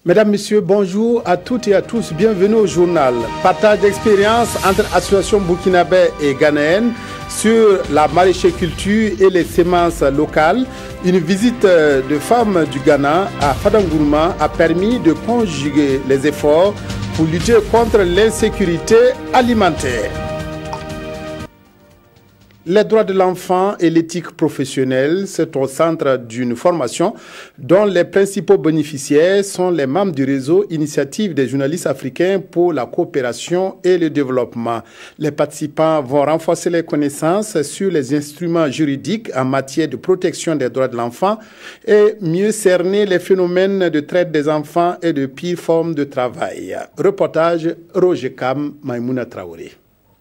Mesdames, Messieurs, bonjour à toutes et à tous. Bienvenue au journal. Partage d'expérience entre associations burkinabè et ghanéennes sur la maraîchère-culture et les semences locales. Une visite de femmes du Ghana à Fadangourouma a permis de conjuguer les efforts pour lutter contre l'insécurité alimentaire. Les droits de l'enfant et l'éthique professionnelle, c'est au centre d'une formation dont les principaux bénéficiaires sont les membres du réseau Initiative des journalistes africains pour la coopération et le développement. Les participants vont renforcer les connaissances sur les instruments juridiques en matière de protection des droits de l'enfant et mieux cerner les phénomènes de traite des enfants et de pires formes de travail. Reportage Roger Kam, Maïmouna Traoré.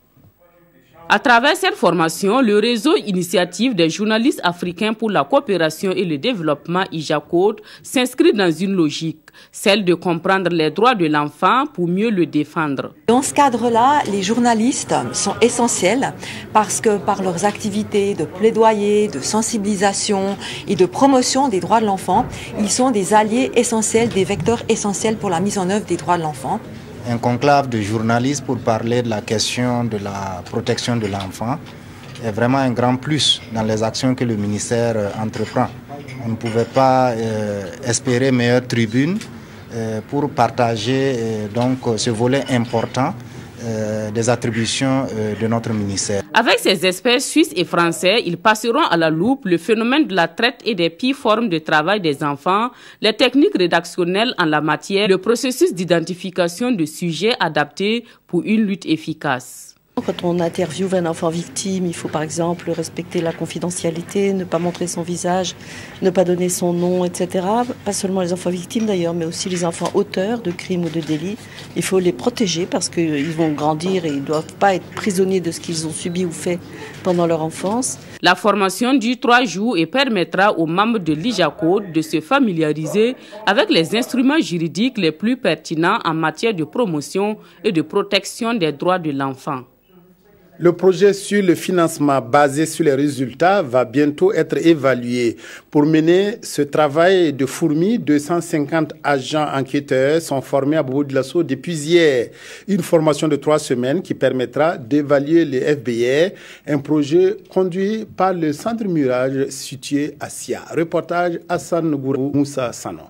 À travers cette formation, le réseau Initiative des journalistes africains pour la coopération et le développement IJACODE s'inscrit dans une logique, celle de comprendre les droits de l'enfant pour mieux le défendre. Dans ce cadre-là, les journalistes sont essentiels parce que par leurs activités de plaidoyer, de sensibilisation et de promotion des droits de l'enfant, ils sont des alliés essentiels, des vecteurs essentiels pour la mise en œuvre des droits de l'enfant. Un conclave de journalistes pour parler de la question de la protection de l'enfant est vraiment un grand plus dans les actions que le ministère entreprend. On ne pouvait pas espérer meilleure tribune pour partager donc ce volet important des attributions de notre ministère. Avec ces experts suisses et français, ils passeront à la loupe le phénomène de la traite et des pires formes de travail des enfants, les techniques rédactionnelles en la matière, le processus d'identification de sujets adaptés pour une lutte efficace. Quand on interviewe un enfant victime, il faut par exemple respecter la confidentialité, ne pas montrer son visage, ne pas donner son nom, etc. Pas seulement les enfants victimes d'ailleurs, mais aussi les enfants auteurs de crimes ou de délits. Il faut les protéger parce qu'ils vont grandir et ils ne doivent pas être prisonniers de ce qu'ils ont subi ou fait pendant leur enfance. La formation dure 3 jours et permettra aux membres de l'IJACODE de se familiariser avec les instruments juridiques les plus pertinents en matière de promotion et de protection des droits de l'enfant. Le projet sur le financement basé sur les résultats va bientôt être évalué. Pour mener ce travail de fourmi, 250 agents enquêteurs sont formés à Bobo Dioulasso depuis hier. Une formation de 3 semaines qui permettra d'évaluer les FBR, un projet conduit par le Centre Mirage situé à Sia. Reportage Hassan Gourou Moussa Sanon.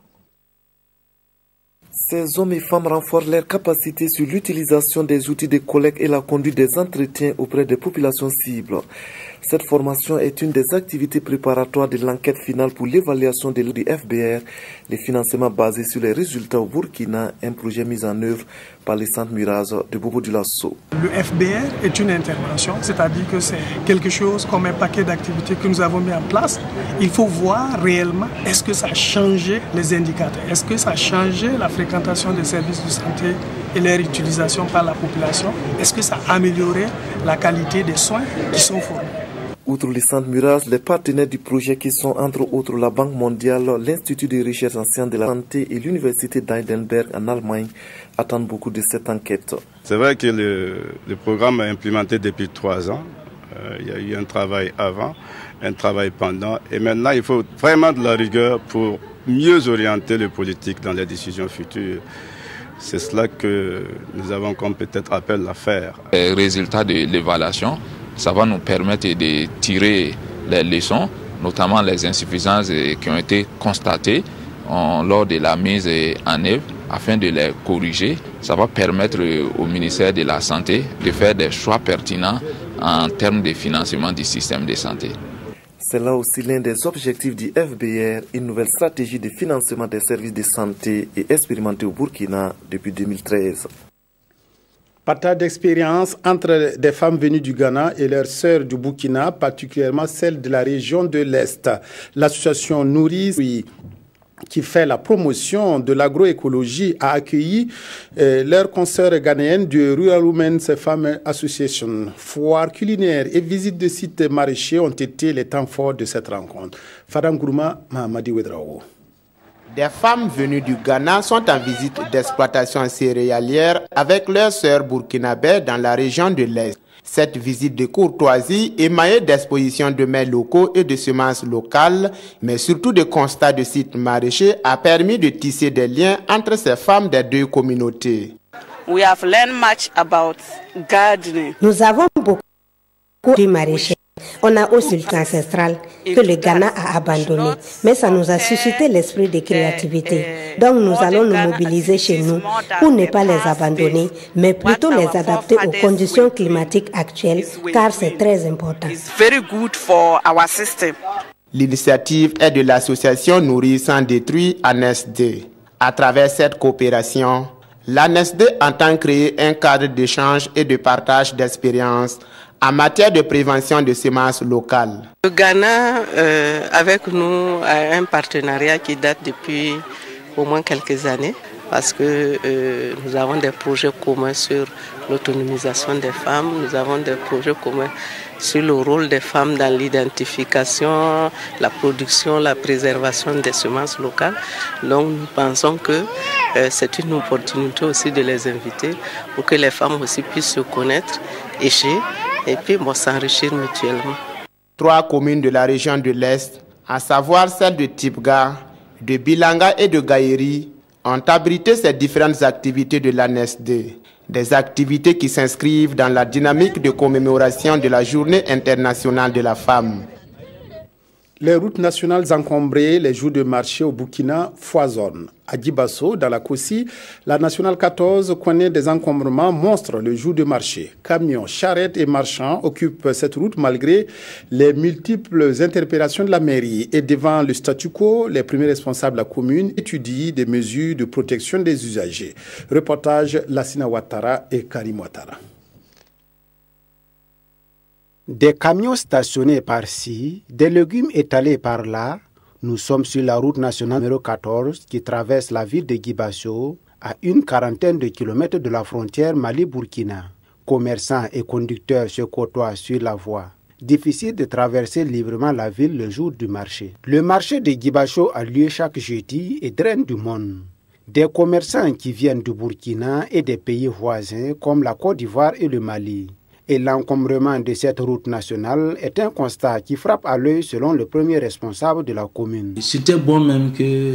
Ces hommes et femmes renforcent leurs capacités sur l'utilisation des outils de collecte et la conduite des entretiens auprès des populations cibles. Cette formation est une des activités préparatoires de l'enquête finale pour l'évaluation du FBR, les financements basés sur les résultats au Burkina, un projet mis en œuvre par le Centre Mirage de Bobo Dioulasso. Le FBR est une intervention, c'est-à-dire que c'est quelque chose comme un paquet d'activités que nous avons mis en place. Il faut voir réellement, est-ce que ça a changé les indicateurs, est-ce que ça a changé la fréquentation des services de santé et leur utilisation par la population, est-ce que ça a amélioré la qualité des soins qui sont fournis. Outre le Centre Mirage, les partenaires du projet qui sont entre autres la Banque mondiale, l'Institut de recherche en sciences de la santé et l'Université d'Heidelberg en Allemagne attendent beaucoup de cette enquête. C'est vrai que le programme est implémenté depuis 3 ans. Il y a eu un travail avant, un travail pendant et maintenant il faut vraiment de la rigueur pour mieux orienter les politiques dans les décisions futures. C'est cela que nous avons comme peut-être appel à faire. Les résultats de l'évaluation, ça va nous permettre de tirer les leçons, notamment les insuffisances qui ont été constatées lors de la mise en œuvre, afin de les corriger. Ça va permettre au ministère de la Santé de faire des choix pertinents en termes de financement du système de santé. C'est là aussi l'un des objectifs du FBR, une nouvelle stratégie de financement des services de santé et expérimentée au Burkina depuis 2013. Partage d'expérience entre des femmes venues du Ghana et leurs sœurs du Burkina, particulièrement celles de la région de l'Est. L'association Nourris, qui fait la promotion de l'agroécologie, a accueilli leurs consoeurs ghanéennes du Rural Women's Farm Association. Foire culinaire et visite de sites maraîchers ont été les temps forts de cette rencontre. Fadangourouma, Mahamadi Wedrao. Des femmes venues du Ghana sont en visite d'exploitation céréalière avec leurs sœurs burkinabè dans la région de l'Est. Cette visite de courtoisie, émaillée d'expositions de mets locaux et de semences locales, mais surtout de constats de sites maraîchers, a permis de tisser des liens entre ces femmes des deux communautés. We have learned much about gardening. Nous avons beaucoup de maraîchers. On a aussi le culte ancestral que le Ghana a abandonné, mais ça nous a suscité l'esprit de créativité. Donc nous allons nous mobiliser chez nous pour ne pas les abandonner, mais plutôt les adapter aux conditions climatiques actuelles, car c'est très important. L'initiative est de l'association Nourrir sans détruire ANESD. À travers cette coopération, l'ANESD entend créer un cadre d'échange et de partage d'expériences en matière de prévention de semences locales. Le Ghana, avec nous, a un partenariat qui date depuis au moins quelques années, parce que nous avons des projets communs sur l'autonomisation des femmes, nous avons des projets communs sur le rôle des femmes dans l'identification, la production, la préservation des semences locales. Donc nous pensons que c'est une opportunité aussi de les inviter pour que les femmes aussi puissent se connaître, échanger et puis s'enrichir mutuellement. 3 communes de la région de l'Est, à savoir celles de Tipga, de Bilanga et de Gaïri, ont abrité ces différentes activités de l'ANESD. Des activités qui s'inscrivent dans la dynamique de commémoration de la Journée internationale de la femme. Les routes nationales encombrées, les jours de marché au Burkina foisonnent. À Djibasso, dans la Kossi, la nationale 14 connaît des encombrements monstres le jour de marché. Camions, charrettes et marchands occupent cette route malgré les multiples interpellations de la mairie. Et devant le statu quo, les premiers responsables de la commune étudient des mesures de protection des usagers. Reportage Lassina Ouattara et Karim Ouattara. Des camions stationnés par-ci, des légumes étalés par-là, nous sommes sur la route nationale numéro 14 qui traverse la ville de Djibasso à une quarantaine de kilomètres de la frontière Mali-Burkina. Commerçants et conducteurs se côtoient sur la voie. Difficile de traverser librement la ville le jour du marché. Le marché de Djibasso a lieu chaque jeudi et draine du monde. Des commerçants qui viennent du Burkina et des pays voisins comme la Côte d'Ivoire et le Mali. Et l'encombrement de cette route nationale est un constat qui frappe à l'œil selon le premier responsable de la commune. C'était bon même que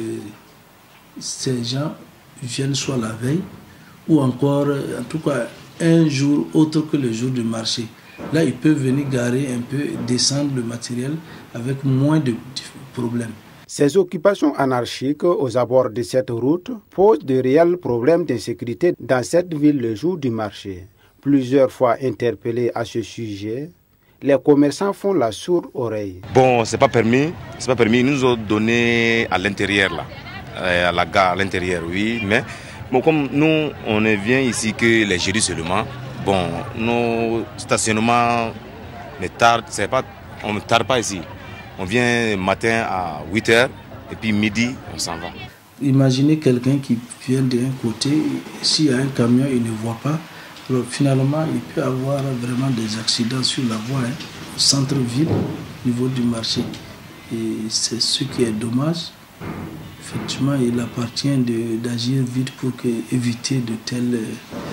ces gens viennent soit la veille ou encore, en tout cas, un jour autre que le jour du marché. Là, ils peuvent venir garer un peu, descendre le matériel avec moins de problèmes. Ces occupations anarchiques aux abords de cette route posent de réels problèmes d'insécurité dans cette ville le jour du marché. Plusieurs fois interpellés à ce sujet, les commerçants font la sourde oreille. Bon, c'est pas permis. Ils nous ont donné à l'intérieur là, à la gare à l'intérieur, oui. Mais bon, comme nous, on ne vient ici que les jeudis seulement. Bon, nos stationnements ne tardent, on ne tarde pas ici. On vient matin à 8h et puis midi, on s'en va. Imaginez quelqu'un qui vient d'un côté, s'il y a un camion, il ne voit pas. Alors, finalement, il peut y avoir vraiment des accidents sur la voie, au centre-ville, au niveau du marché. Et c'est ce qui est dommage. Effectivement, il appartient d'agir vite pour éviter de tels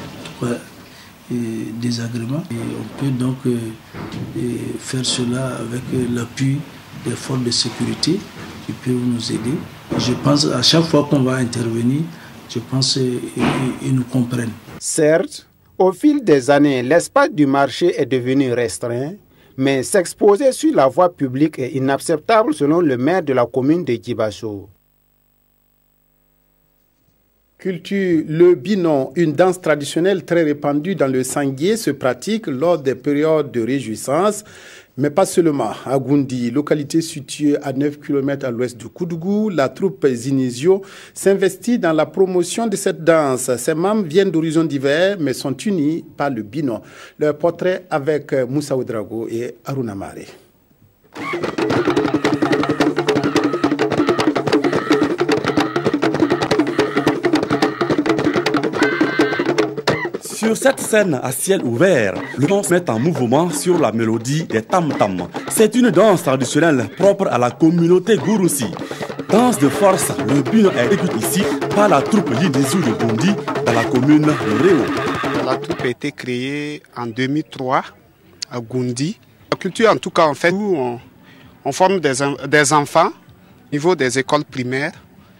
désagréments. Et on peut donc faire cela avec l'appui des forces de sécurité qui peuvent nous aider. Je pense à chaque fois qu'on va intervenir, je pense qu'ils nous comprennent. Certes, au fil des années, l'espace du marché est devenu restreint, mais s'exposer sur la voie publique est inacceptable selon le maire de la commune de Djibasso. Culture, le binon, une danse traditionnelle très répandue dans le Sanguier, se pratique lors des périodes de réjouissance, mais pas seulement. À Goundi, localité située à 9 km à l'ouest de Koudougou, la troupe Zinisio s'investit dans la promotion de cette danse. Ses membres viennent d'horizons divers, mais sont unis par le binon. Leur portrait avec Moussa Ouedraogo et Aruna Mare. Sur cette scène à ciel ouvert, le danse se met en mouvement sur la mélodie des tam-tams. C'est une danse traditionnelle propre à la communauté Gouroussi. Danse de force, le binon est exécuté ici par la troupe Yidizou de Goundi dans la commune de Réo. La troupe a été créée en 2003 à Goundi. La culture, en tout cas, en fait, où on forme des enfants au niveau des écoles primaires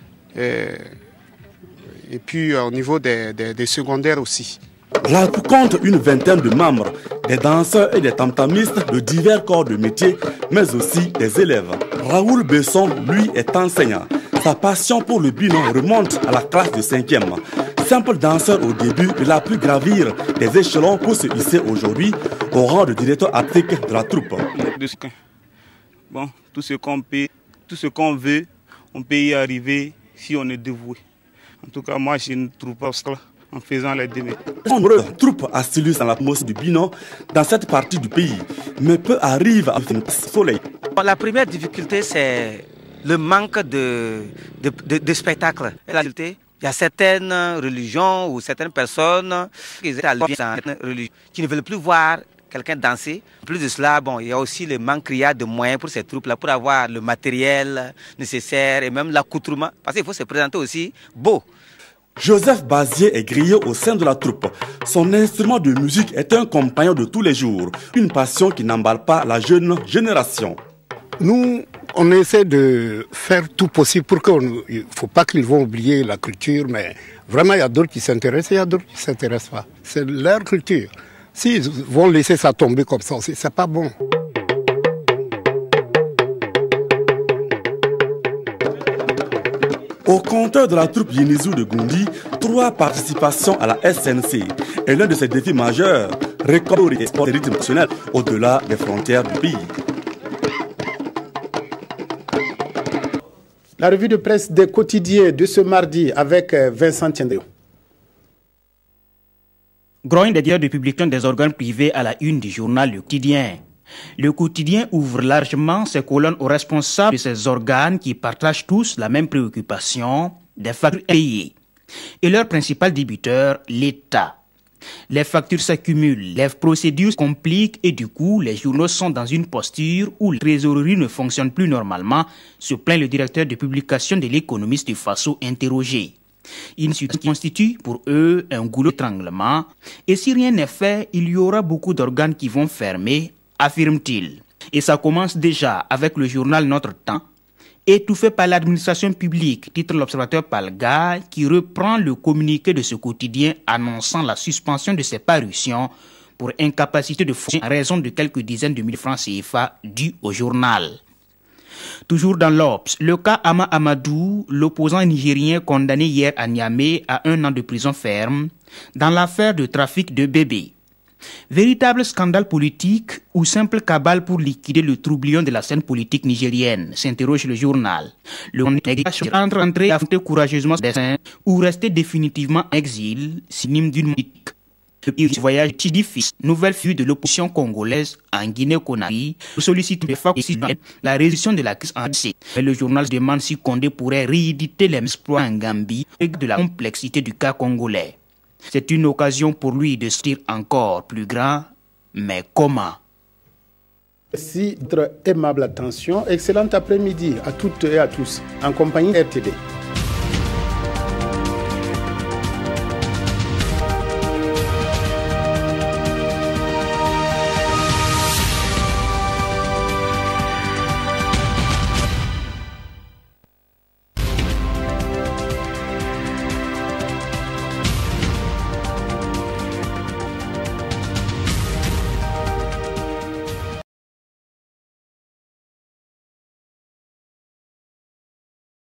et puis au niveau des secondaires aussi. La troupe compte une vingtaine de membres, des danseurs et des tam-tamistes de divers corps de métier, mais aussi des élèves. Raoul Besson, lui, est enseignant. Sa passion pour le bino remonte à la classe de 5e. Simple danseur au début, il a pu gravir des échelons pour se hisser aujourd'hui au rang de directeur artistique de la troupe. Bon, tout ce qu'on peut, tout ce qu'on veut, on peut y arriver si on est dévoué. En tout cas, moi, je ne trouve pas ça en faisant les démêlés. Nombreux troupes assiluent dans la mosse du bino dans cette partie du pays, mais peu arrivent à faire soleil. La première difficulté, c'est le manque de spectacles. Il y a certaines religions ou certaines personnes qui ne veulent plus voir quelqu'un danser. En plus de cela, bon, il y a aussi le manque criard de moyens pour ces troupes-là, pour avoir le matériel nécessaire et même l'accoutrement. Parce qu'il faut se présenter aussi beau. Joseph Bazier est grillé au sein de la troupe. Son instrument de musique est un compagnon de tous les jours, une passion qui n'emballe pas la jeune génération. Nous, on essaie de faire tout possible pour qu'il ne faut pas qu'ils vont oublier la culture, mais vraiment il y a d'autres qui s'intéressent et il y a d'autres qui ne s'intéressent pas. C'est leur culture. S'ils vont laisser ça tomber comme ça, c'est pas bon. Au compteur de la troupe Yinizou de Goundi, 3 participations à la SNC est l'un de ses défis majeurs, récolter les sports rythme national au-delà des frontières du pays. La revue de presse des quotidiens de ce mardi avec Vincent Tiendéo. Grogne des directeurs de publication des organes privés à la une du journal Le Quotidien. Le Quotidien ouvre largement ses colonnes aux responsables de ces organes qui partagent tous la même préoccupation des factures payées. Et leur principal débiteur, l'État. Les factures s'accumulent, les procédures se compliquent et du coup, les journaux sont dans une posture où la trésorerie ne fonctionne plus normalement, se plaint le directeur de publication de l'Économiste du Faso interrogé. Une situation qui constitue pour eux un goulot d'étranglement et si rien n'est fait, il y aura beaucoup d'organes qui vont fermer, affirme-t-il. Et ça commence déjà avec le journal Notre Temps, étouffé par l'administration publique, titre l'observateur Palga, qui reprend le communiqué de ce quotidien annonçant la suspension de ses parutions pour incapacité de fonctionner en raison de quelques dizaines de mille francs CFA dus au journal. Toujours dans l'Obs, le cas Ama Amadou, l'opposant nigérien condamné hier à Niamey à 1 an de prison ferme dans l'affaire de trafic de bébés. Véritable scandale politique ou simple cabale pour liquider le troublion de la scène politique nigérienne, s'interroge le journal. Le entre entrer affronter courageusement ses destins ou rester définitivement en exil, synonyme d'une politique. Depuis ce voyage si difficile, nouvelle fuite de l'opposition congolaise en Guinée-Conakry pour solliciter la résolution de la crise en RDC. Mais le journal se demande si Condé pourrait rééditer les exploits en Gambie avec de la complexité du cas congolais. C'est une occasion pour lui de se dire encore plus grand, mais comment? Merci de votre aimable attention. Excellent après-midi à toutes et à tous en compagnie RTD.